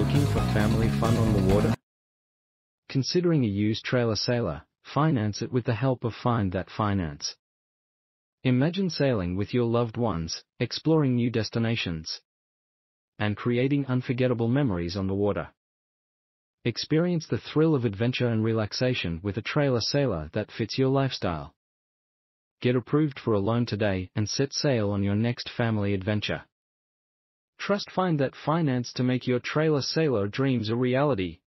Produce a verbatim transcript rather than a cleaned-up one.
looking for family fun on the water? Considering a used trailer sailor, finance it with the help of Find That Finance. Imagine sailing with your loved ones, exploring new destinations, and creating unforgettable memories on the water. Experience the thrill of adventure and relaxation with a trailer sailor that fits your lifestyle. Get approved for a loan today and set sail on your next family adventure. Trust Find That Finance to make your trailer sailor dreams a reality.